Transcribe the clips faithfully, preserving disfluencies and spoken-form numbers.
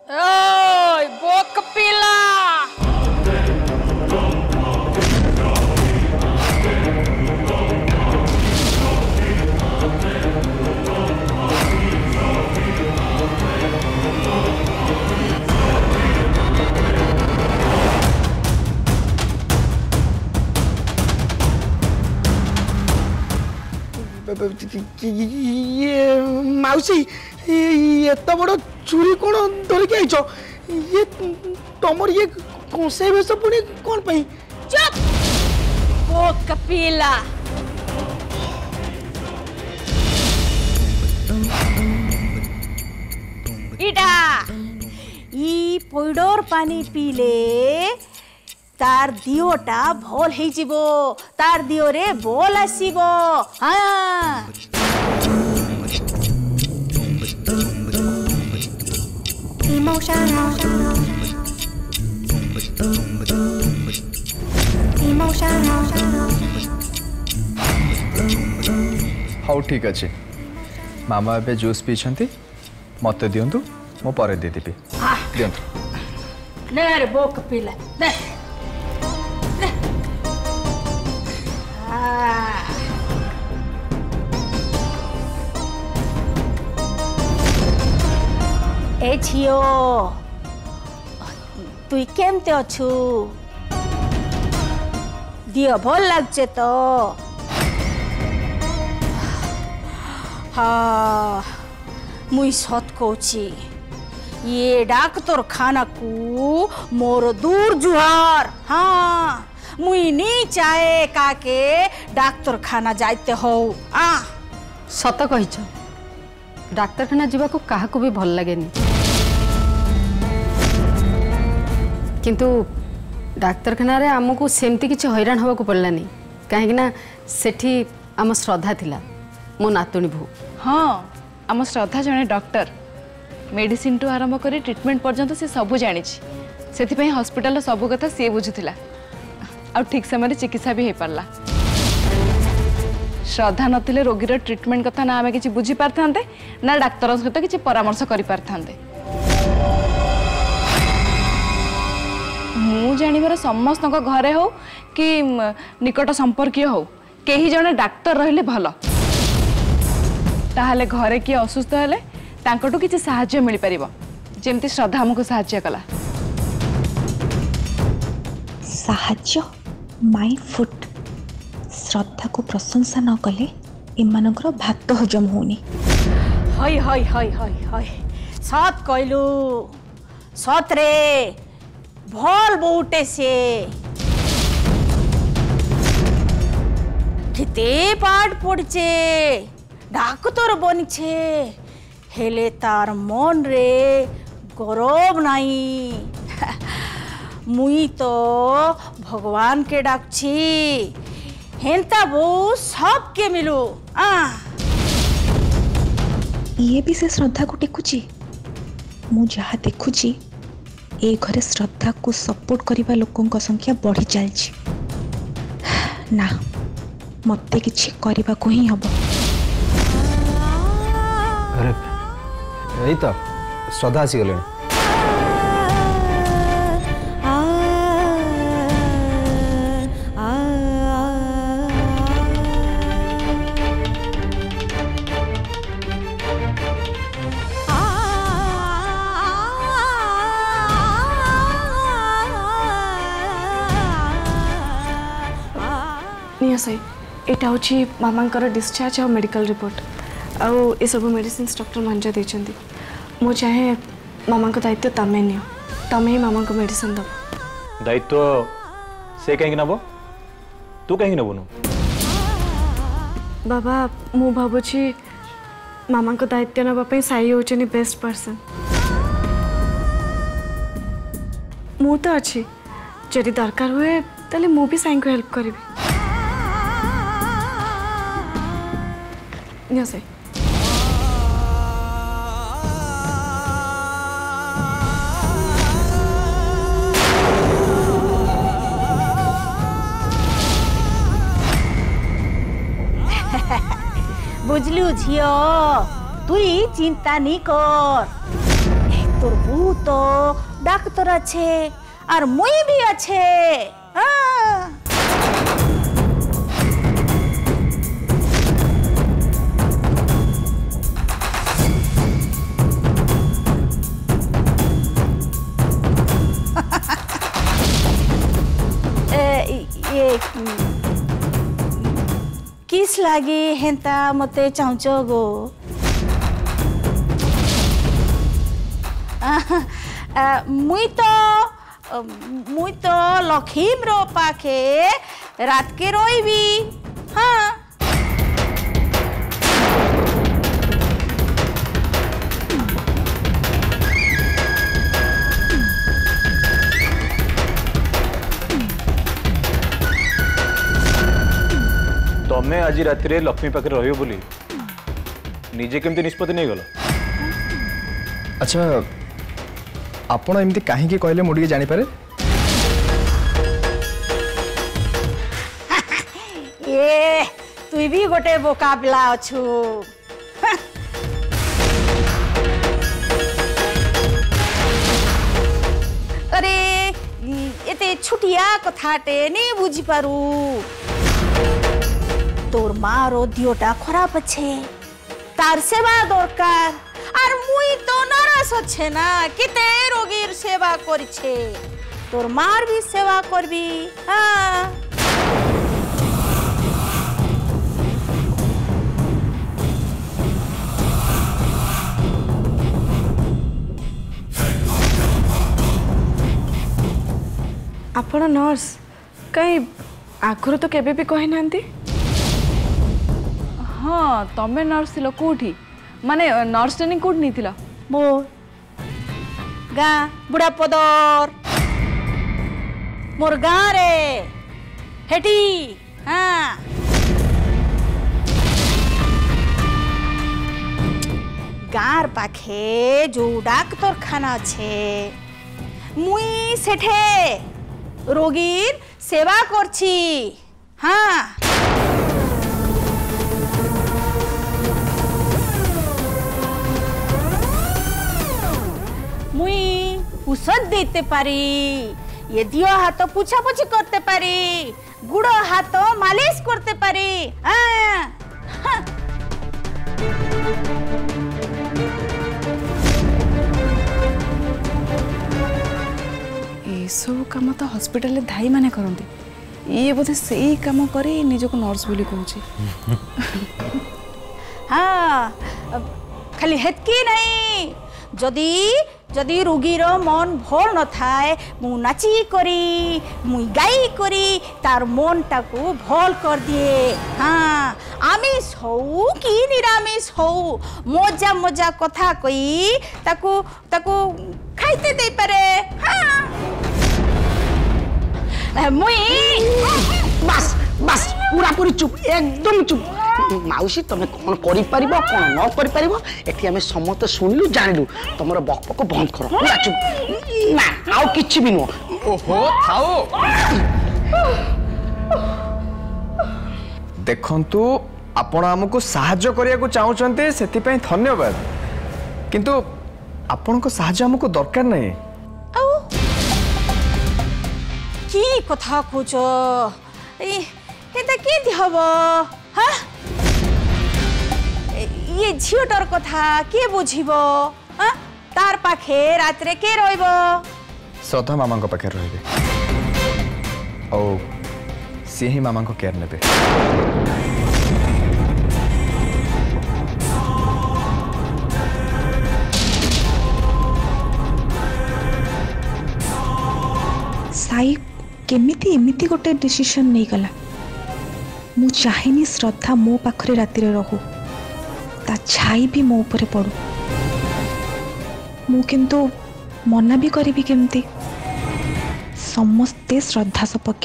ओय बोक पिला ये मौसी ये तो बड़ चूरी कौन धरिक आइछ ये तमर ये कौसे बेस पुणी कौन पई चुप ओ कपिला इटा ई पइडोर पानी पीले तार दियोटा भल हे जीवो तार दियो रे बोल आसीबो हां इमोशनल इमोशनल हाउ ठीक अच्छे मामा ए जूस पीछंती मत दिंतु मो पर दे देबी दिंतु ने रे बोक पीला ने ए झियो तुई केमते अछु दियो भल लागছে तो हाँ मुई सत कहूची ये डाक्तर खाना को मोर दूर जुहार हाँ मुई नहीं चाहे काके डाक्तर खाना जाइते हो आ सत कहिछ डाक्तरखाना जीवा को काहा को भी भल लागेनी किंतु डाक्तरखाना रे आमको सेमती किछि हैरान हवा को पड़लानी कहीं ना सेठी आम श्रद्धा थिला मो नातुणी भू हाँ आम श्रद्धा जने डॉक्टर मेडिसिन टू आरंभ करी ट्रीटमेंट पर्यंत से सबू जानी से हॉस्पिटल सबू कथा सी बुझुला आ ठीक समय चिकित्सा भी हो पारला श्रद्धा नथिले रोगीर ट्रीटमेंट कथा ना आमे किछि बुझी पारथांते ना डाक्तर सहित किछि परामर्श करि पारथांते मु जानिबार समस्त घरे हो कि निकट संपर्कीय हो केही जने डाक्तर रहिले भलो ताहले घरे किए असुस्थ हेले तांकटू किछि सहाय्य मिल परिबो जेमति श्रद्धा हमको सहाय्य कला सहाय्य माय फुट श्रद्धा को प्रशंसा न कले इमानकर भात हजम होनी हय हय हय हय हय सत कहलु सत रे भल बहुटे से किते पाठ पढ़चे डाक्तर बनिछे हेले तार मन रे गौरव नहीं मुई तो भगवान के डाकछी हेंता वो सब के मिलू आ ये भी से श्रद्धा को टेकुची मु जहा देखुची ए घरे श्रद्धा को सपोर्ट करिबा लोकों का संख्या बढ़ी चलची ना मते किछि करिबा को ही हबो अरे यही तो श्रद्धा आसी गले सही एटा होची मामांकर डिस्चार्ज और मेडिकल रिपोर्ट आउ ए सब मेडिसिन डॉक्टर मंजा देछंती मो चाहे मामा को दायित्व तमे नियो तमे ही मामा को मेडिसिन दब दायित्व से कहीं नबो तू कहीं नबुनु बाबा मु भाबुची मामा को दायित्व नबा पई साई होचनी बेस्ट पर्सन मु तो अच्छी जदि दरकार हुए तले मु भी साई को हेल्प करिबी नियो से बुझलु झियो तुई चिंता नहीं कर তোর বউ তো ডাক্তার আছে আর মুই भी আছে हाँ। ये किस लागी हेंता मते चाहूच गो मुई तो मुई तो लखीम रो पाखे रात के रोईबी हाँ तमें आज रात लक्ष्मी पाखे रहियो बोली निजे केमती निष्पत्ति नहीं गल अच्छा आपण एमती कहीं कहले मुझे जानी पारे ये तु भी गोटे बोका पिला अछु अरे एते छुटिया कथाटे नहीं बुझी पारू तोर माँ रो दियोटा खराब अच्छे तार सेवा दरकार আর মুই তো নারাজ হচ্ছে না কিতে রোগীর সেবা করছে তোর মার भी সেবা করবি হ্যাঁ आपण नर्स कहीं आखर तो केबे भी कहि नांती हाँ तमें नर्स थिलो कोठी माने नर्स ट्रेनिंग कोड नहीं थिला मो गाँ बुढ़ा पदर मोर गाँ रे हेटी हाँ गाँर पाखे जो डाक्तर खाना छे मुई सेठे रोगीर सेवा करछि हाँ मुई ঔষধ দিতে পারি ये दियो हाथ पूछा पूछी करते पारी गुड़ो हाथ मालिश करते पारी ये सब काम तो हॉस्पिटल में धाई माने करते ये बोधे से काम करे निजको नर्स बोली कहूँ हाँ खाली हेतकी नहीं जदि जदि रोगीर मन भल न थाए मु नाची करी मुई गाई करी तार मन टाकू भल कर दिए हाँ आमिष हौ कि निरामिष हौ मजा मजा कथा कई ताकू ताकू खाइते दे पारे हाँ मुई बस बस पूरा पूरी चुप एकदम चुप माउसी तुम कौन कर कौन न कर एटी आम समस्त शुणिलु जानलु तुम बक बक बंद कर पूरा चुप ना आउ किछि भी नुह ओहो थाओ देखंतु आपण हमको सहाय्य करिया को चाहुचंते सेति पई धन्यवाद किंतु आपण को सहाय्य हमको दरकार नहीं आउ की कथा खोज एता के दिहब हाँ ये झीटर कथा के बुझिब हाँ तार पाखे रात्रे के रहिब श्रद्धा मामा को पाखे रहिबे ओ से ही मामा को केयर नेबे साई केमिति एमिति गोटे डिसीजन नहीं गला मु चाहेनी श्रद्धा मो पाखरे राति रे रहू ता छाई भी मो ऊपर पड़ू मु किंतु मना भी करी केमती समस्ते श्रद्धा सपक्ष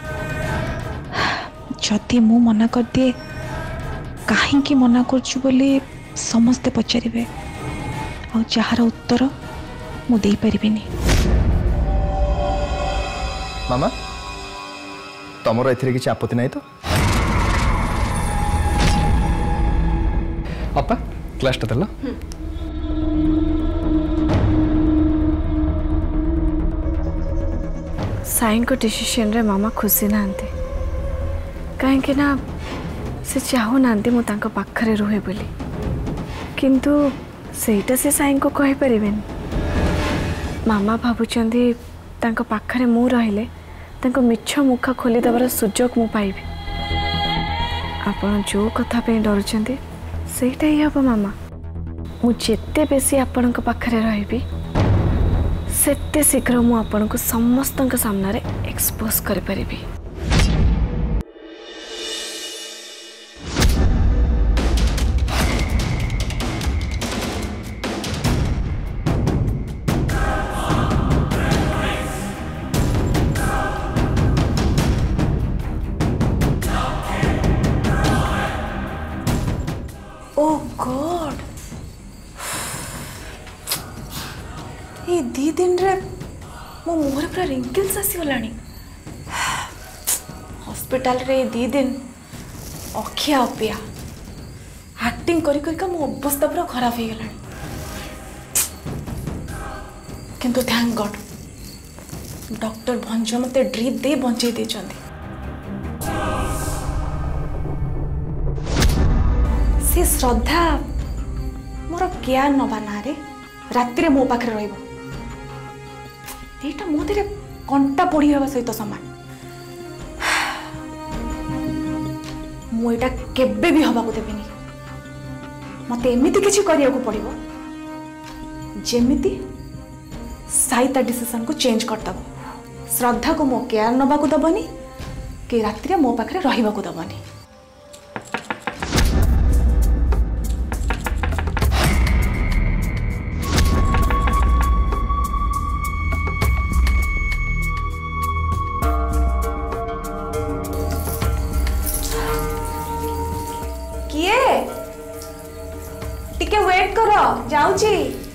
जदि मु मना कर दिए कहीं मना करछु बोली समस्ते पचारे आ जार उत्तर मु दे परिबिनी मामा तमर एथिरे किछि आपत्ति नहीं तो अपा क्लास टा देला साई को डिसीजन रे मामा खुशी नांती कहीं ना से चाहू नांती मु तांको पाखरे रुहे बोली किंतु सेटा से साई को कहि परिबेन मामा भाबुचंदी तांको पाखरे मु रहिले तांको मिछ मुख खोली दबार सुजोग मु पाइबी आपण जो कथा पे डरुचंदी सेटा ही हम मामा मु जेते बेसी आपण पाखरे रहिबी सेते शीघ्र मु आपण को समस्त सामना रे एक्सपोज कर परिबी ओह गॉड ये दी दिन रे मो मुहर पूरा रिंकल्स आसीगलानी हॉस्पिटल रे दी दिन अखिया अपिया एक्टिंग करी करी का मो अवस्था पूरा खराब हो गलानी किंतु थैंक गॉड डॉक्टर भंज मते ड्रिप दे बंचे दे चंदी से श्रद्धा मोर केयर नबा ना रे राति रे मो पाखरे रहिबो एटा मो देरे कंटा पड़ी हवा सहित समान मु एटा केबे भी हवा को देबेनी मते एमिति किछि करिया को पड़िबो जेमिति साइता डिसीजन को चेंज कर दबो श्रद्धा को मो केयर नबा को दबनी कि राति रे मो पाखरे रहिबा को दबनी टिके वेट करो जाऊची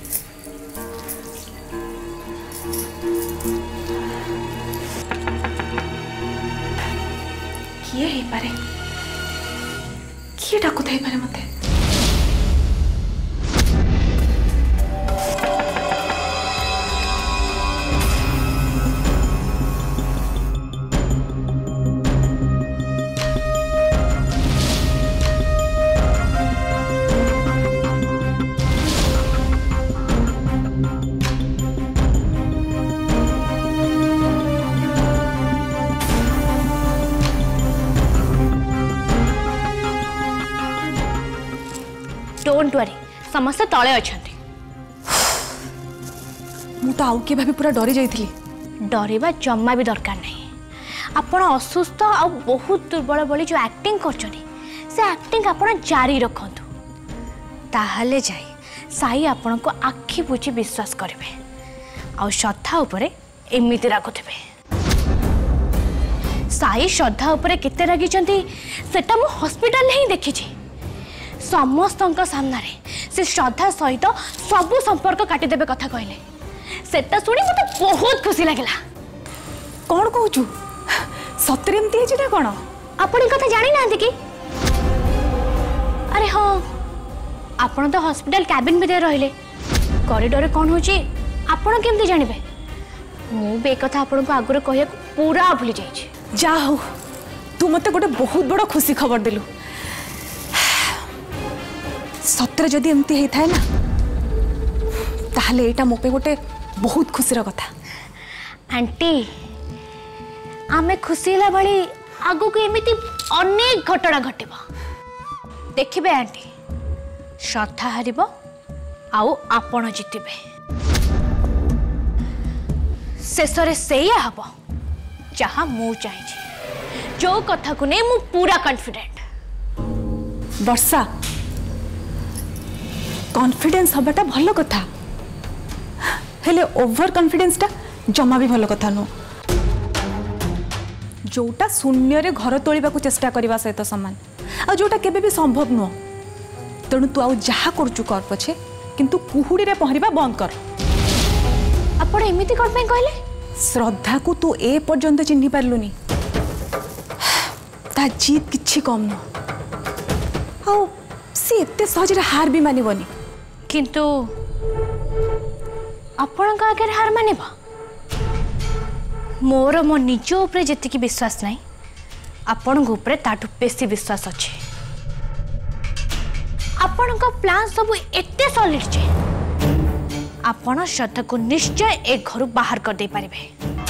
किए ही पारे किए डाकु थाई पारे मते डोंट वरी समस्त तले अछंती मु तो आउ के भाभी पूरा डरी जाइथिली डरवा जम्मा भी दरकार नहीं आपण असुस्थ आ बहुत दुर्बल बोली जो एक्टिंग करछनी से एक्टिंग आपण जारी रखंतु ताहले जाई साई आपण को आखि बुझी विश्वास करबे आ श्रद्धा उपरे एमिति राखुथबे साई श्रद्धा उपरे केते रागी चंती सेटा मु हॉस्पिटल नहीं देखी छी समस्त सामना से श्रद्धा सहित सबू संपर्क काटिदेवे कथा कहले सेटा सुनी मते बहुत खुशी लागला कौन कहूचु सतरे एमती है ना कौन आपण कथा जानी ना कि अरे हाँ आपण तो हॉस्पिटल कैबिन में रहिले कॉरिडोर कौन होची आपण केमती जानिबे मु बे कथा आपण को आगुरे कहिया पूरा भूली जाइछि जा हो तू मते गोटे बहुत बड़ खुशी खबर देलु सतरे जदि एमती होता है ना ताहले एटा मोपे गोटे बहुत खुशी कथा आंटी आमे खुशी ला बड़ी आगु को एमिति अनेक घटना घटिबो देखिबे आंटी श्रद्धा हारिबो आउ आपण जितिबे शेषरे सेया हबो जहाँ मु चाहिए जो कथा को नहीं मु पूरा कॉन्फिडेंट वर्षा कॉन्फिडेंस हबाटा भल कथा हेले ओवर कॉन्फिडेंस टा जमा भी भल कथा नो जोटा शून्य रे घर तोलिबा को चेष्टा करबा सहित समान आ जोटा केबे भी संभव नो तेणु तू आउ जहा करचु कर पछे किंतु कुहुडी रे पहरिबा बंद कर आपण एमिति कर पे कहले श्रद्धा को तू ए पर्यंत चिन्हि पारलुनी ता जीत किछि कम न आउ से एते सहज रे हार भी मानिबनी किंतु आपण का आगे हार मानिबा मोर मो निज उपरे जेतिकी विश्वास नहीं आपण उपरे ताठू बेसी विश्वास अच्छे। आपण प्लान सब एते सॉलिड जे आपण श्रद्धा को निश्चय एक घर बाहर कर दे पारिबे।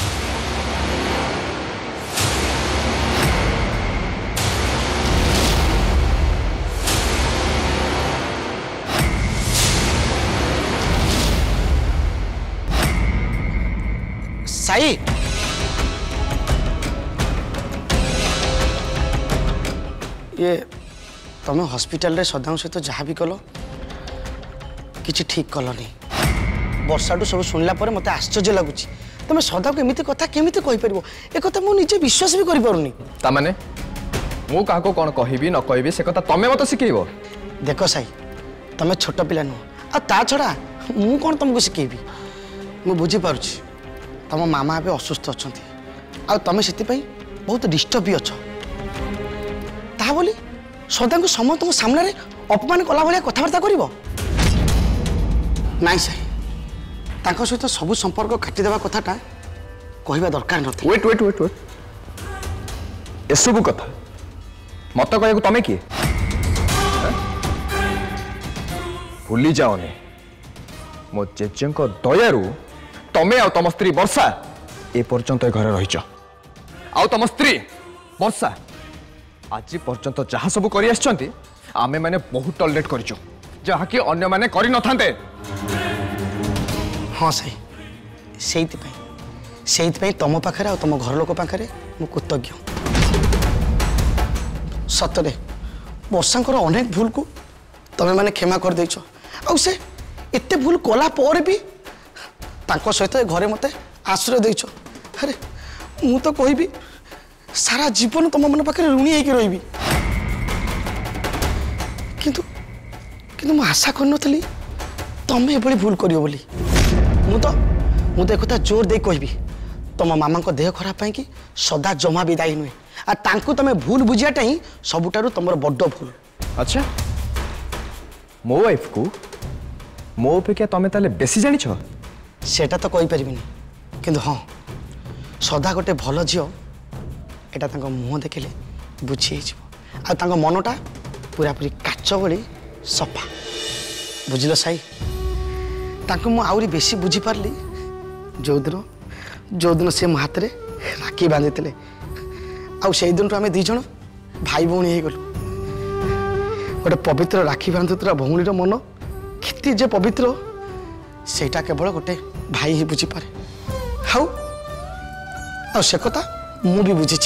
साई ये तुम हॉस्पिटल रे श्रद्धा सहित जहाँ भी कल किसी ठीक कलनी वर्षाटू सब शुणला मत आश्चर्य लगुच तुम श्रद्धा को एमती कथा केमी कहीपर एक मुझे विश्वास भी कर मु क्या कौन कहबी न कहबी से कथा तमें मत शिखेब। देख साई तुम छोट पिला नुह आ छड़ा मु कौन तुमको शिखेबी मु बुझीपार तुम मामा ए असुस्थ अच्छा आ तुम से बहुत डिस्टर्ब भी अच्छ ता बोली श्रद्धा को समस्त सामने अपमान कला भाया कथबार्ता कर नाई साई सहित सब संपर्क काटिदेवा कथाटा कहवा दरकार न वेट वेट वेट वेट एसबू कथा मत कह तमें किए भूली जाओनी मो जेजे दयारू तमें आ तम स्त्री वर्षा ए पर्यंत घर रहीच आ तम स्त्री वर्षा आज पर्यंत जहाँ सब कर आमे माने बहुत टॉलरेट करिचो जहाँ कि अन्य माने करि न थांते। हाँ सही से तुम पाखे आ तुम घर लोक पाखे मु कृतज्ञ सतरे वर्षांकर अनेक भूल को तमें माने क्षमा कर देछ आ से एते भूल कला पर भी तांको सहित घरे मते आश्रय देछ। अरे मु तो कहबी सारा जीवन तुम मन पाखे ऋणी होकर रही किंतु किंतु मु आशा कर तमें ये भूल करियो बोली मु तो मु तो एक जोर दे कहबी तुम मामा को देह खराब पाई कि सदा जमा भी दायी नुहे आ तांको तमें भूल बुझियाटा ही सबुठारु तुमर बड्ड भूल। अच्छा मो वाइफ को मो अपेक्षा तमें ताले बेसी जानिछ सेटा तो कहि परिबिनी किंतु हाँ सदा गोटे भल झियो एटा तांको मुह देखिले बुझी आ तांको मनटा पूरा पूरी काच भली सफा बुझिल साई तांको मु आउरी बेसी बुझी पारली जो दिन जो दिन से मो हाथ रे राखी बांधि आउ से दिन आम दी जन भाई भौणी हो गलु गोटे पवित्र राखी बांधुरा भौणी मन केते जे पवित्र सेटा केवल गोटे भाई ही बुझी पारे हाउ आ से कथा मु भी बुझी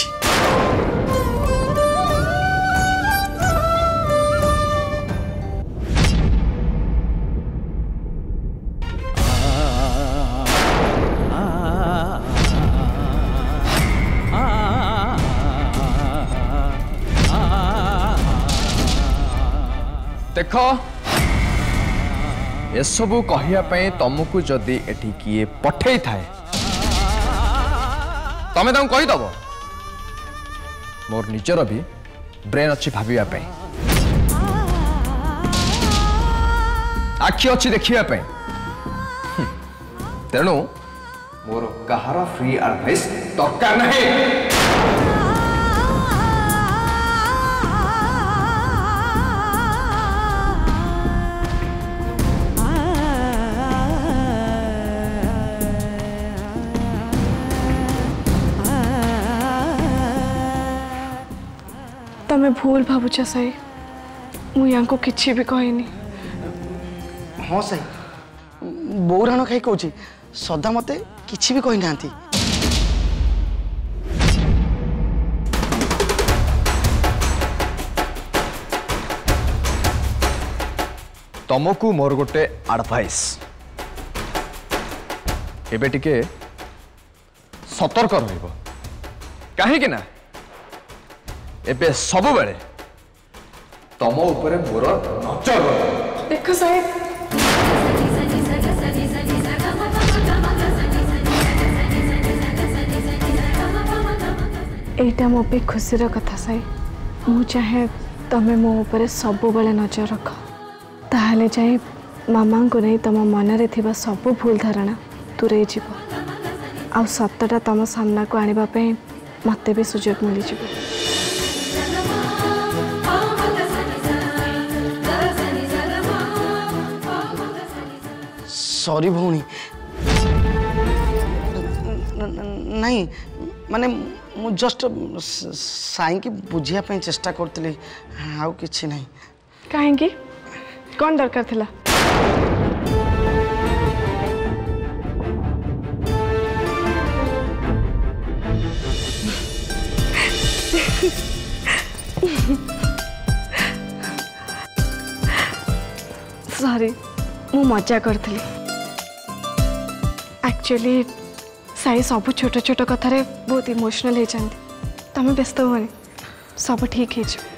देख एसबू कहवाई तुमको जदि एठी किए पठे थाए तमें तुम कहीदब मोर निजर भी ब्रेन अच्छी भावाई आखि अच्छी देखापी तेणु मोर कहार फ्री एडवाइस दरकार नहीं। तमें भूल भावुच साई मुझे किसी भी कहनी। हाँ साई बौराण खाई कौची सदा मते किसी भी कही ना तुमको मोर गोटे एडवाइस एबे टिके सतर्क रहिबो काहे ना एबे सब बेले तम ऊपर मोर नजर देख साहेब एटा मो पे खुशीर कथा साई मु चाहे तमे मो ऊपर सब बेले नजर रख ताहले जाए मामा को नहीं तुम मन रे थिबा सब भूल धारणा दूरे जीव आ सतटा तुम सामना को आने मत भी सुजोग मिल जाए। सॉरी भौणी नहीं माने मु जस्ट साई की बुझिया पे चेष्टा करतली आउ किछि नहीं। काहेंगी कौन दरकार थिला? सॉरी मु मजा करथली। एक्चुअली साई सब छोट छोट कथारे बहुत इमोशनल हो जाती। तुम व्यस्त होनी सब ठीक है।